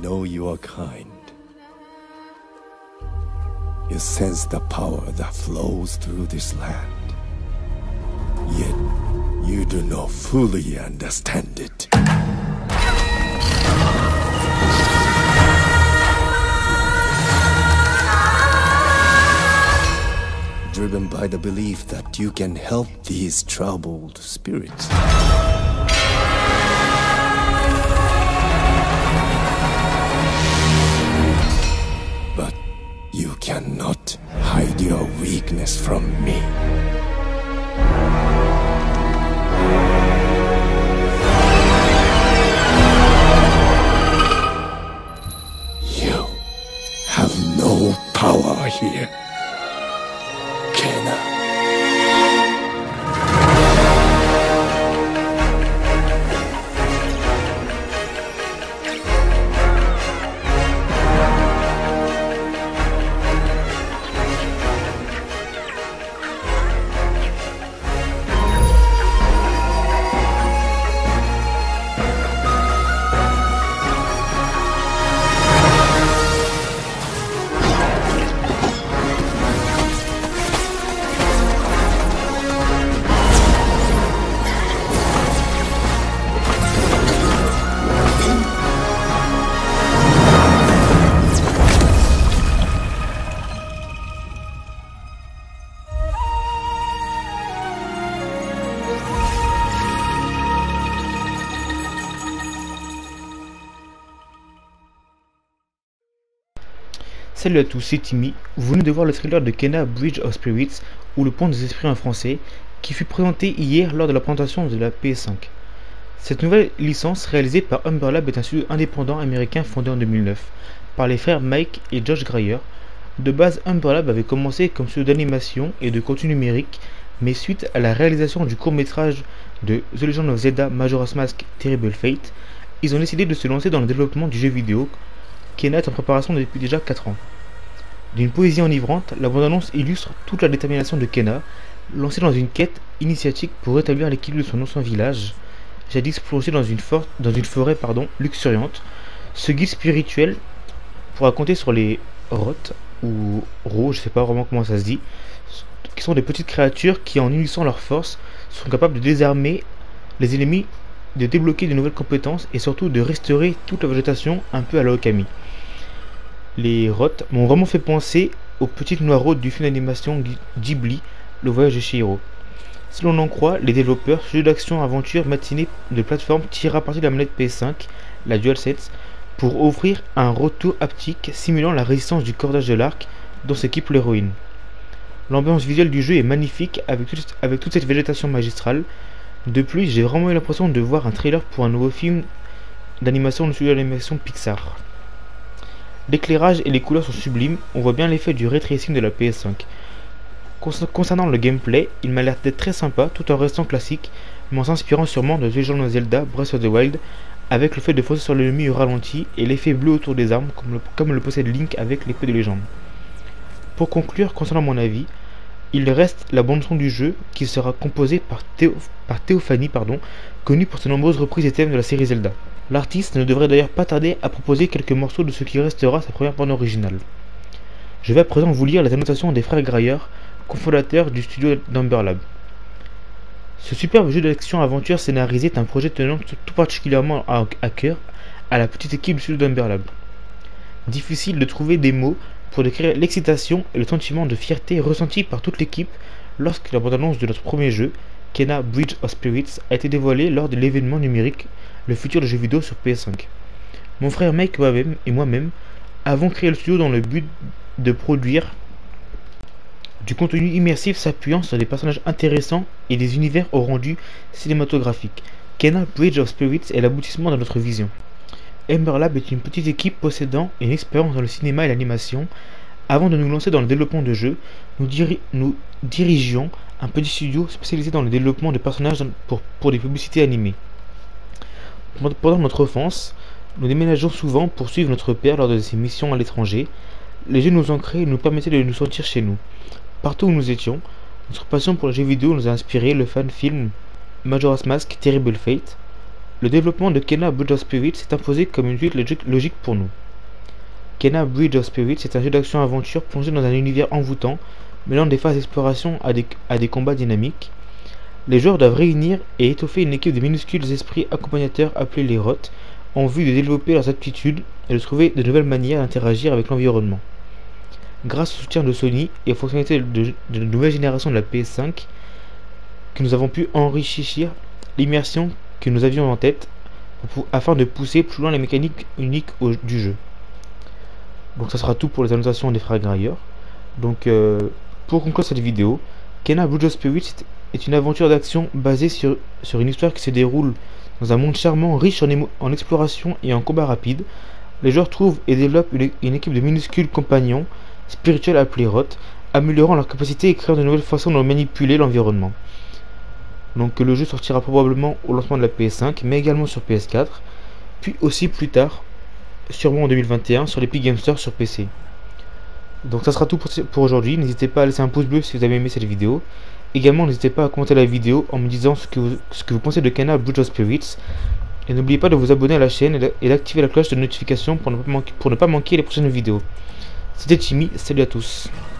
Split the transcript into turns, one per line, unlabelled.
know you are kind. You sense the power that flows through this land. Yet, you do not fully understand it. Driven by the belief that you can help these troubled spirits. But you cannot hide your weakness from me. You have no power here. Kena.
Salut à tous, c'est Timmy. Vous venez de voir le trailer de Kena Bridge of Spirits, ou le Pont des Esprits en français, qui fut présenté hier lors de la présentation de la PS5. Cette nouvelle licence réalisée par Umber Lab est un studio indépendant américain fondé en 2009 par les frères Mike et Josh Greyer. De base, Umber Lab avait commencé comme studio d'animation et de contenu numérique, mais suite à la réalisation du court-métrage de The Legend of Zelda Majora's Mask Terrible Fate, ils ont décidé de se lancer dans le développement du jeu vidéo. Kena est en préparation depuis déjà 4 ans. D'une poésie enivrante, la bande-annonce illustre toute la détermination de Kena, lancé dans une quête initiatique pour rétablir l'équilibre de son ancien village, jadis plongé dans une forêt luxuriante. Ce guide spirituel pourra compter sur les Roth, ou Ro, je sais pas vraiment comment ça se dit, qui sont des petites créatures qui, en unissant leurs forces, sont capables de désarmer les ennemis, de débloquer de nouvelles compétences et surtout de restaurer toute la végétation un peu à la Okami. Les Roth m'ont vraiment fait penser aux petites noiraudes du film d'animation Ghibli, Le Voyage de Chihiro. Si l'on en croit les développeurs, ce jeu d'action-aventure matinée de plateforme tirera parti de la manette PS5, la DualSense, pour offrir un retour haptique simulant la résistance du cordage de l'arc dont s'équipe l'héroïne. L'ambiance visuelle du jeu est magnifique avec toute cette végétation magistrale. De plus, j'ai vraiment eu l'impression de voir un trailer pour un nouveau film d'animation de studio d'animation Pixar. L'éclairage et les couleurs sont sublimes, on voit bien l'effet du ray tracing de la PS5. Concernant le gameplay, il m'a l'air d'être très sympa tout en restant classique, mais en s'inspirant sûrement de The Legend of Zelda Breath of the Wild, avec le fait de foncer sur l'ennemi au ralenti et l'effet bleu autour des armes, comme le possède Link avec l'épée de légende. Pour conclure, concernant mon avis, il reste la bande-son du jeu qui sera composée par Théophanie, connue pour ses nombreuses reprises des thèmes de la série Zelda. L'artiste ne devrait d'ailleurs pas tarder à proposer quelques morceaux de ce qui restera sa première bande originale. Je vais à présent vous lire les annotations des frères Greyer, cofondateurs du studio d'Umber Lab. Ce superbe jeu d'action-aventure scénarisé est un projet tenant tout particulièrement à cœur à la petite équipe du studio d'Umber Lab. Difficile de trouver des mots pour décrire l'excitation et le sentiment de fierté ressenti par toute l'équipe lorsque la bande-annonce de notre premier jeu, Kena Bridge of Spirits, a été dévoilée lors de l'événement numérique Le futur de jeux vidéo sur PS5. Mon frère Mike et moi-même avons créé le studio dans le but de produire du contenu immersif s'appuyant sur des personnages intéressants et des univers au rendu cinématographique. Kena Bridge of Spirits est l'aboutissement de notre vision. Umber Lab est une petite équipe possédant une expérience dans le cinéma et l'animation. Avant de nous lancer dans le développement de jeux, nous dirigions un petit studio spécialisé dans le développement de personnages pour des publicités animées. Pendant notre enfance, nous déménageons souvent pour suivre notre père lors de ses missions à l'étranger. Les jeux nous ancraient et nous permettaient de nous sentir chez nous. Partout où nous étions, notre passion pour les jeux vidéo nous a inspiré le fan film Majora's Mask Terrible Fate. Le développement de Kena Bridge of Spirits s'est imposé comme une suite logique pour nous. Kena Bridge of Spirits est un jeu d'action-aventure plongé dans un univers envoûtant, mêlant des phases d'exploration à des combats dynamiques. Les joueurs doivent réunir et étoffer une équipe de minuscules esprits accompagnateurs appelés les ROT, en vue de développer leurs aptitudes et de trouver de nouvelles manières d'interagir avec l'environnement. Grâce au soutien de Sony et aux fonctionnalités de la nouvelle génération de la PS5, que nous avons pu enrichir l'immersion que nous avions en tête afin de pousser plus loin les mécaniques uniques du jeu. Donc ça sera tout pour les annotations des frères Grailleur. Donc pour conclure cette vidéo, Kena Bridge of Spirits est une aventure d'action basée sur une histoire qui se déroule dans un monde charmant, riche en exploration et en combat rapide. Les joueurs trouvent et développent une équipe de minuscules compagnons spirituels appelés ROT, améliorant leur capacité et créant de nouvelles façons de manipuler l'environnement. Donc le jeu sortira probablement au lancement de la PS5, mais également sur PS4, puis aussi plus tard, sûrement en 2021, sur l'Epic Games Store sur PC. Donc ça sera tout pour aujourd'hui. N'hésitez pas à laisser un pouce bleu si vous avez aimé cette vidéo. Également, n'hésitez pas à commenter la vidéo en me disant ce que vous pensez de Kena Bridge of Spirits. Et n'oubliez pas de vous abonner à la chaîne et d'activer la cloche de notification pour ne pas manquer les prochaines vidéos. C'était Timmy, salut à tous.